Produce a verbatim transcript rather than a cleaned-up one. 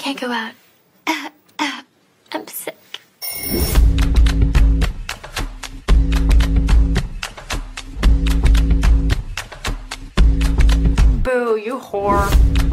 can't go out. I'm sick. Boo, you whore.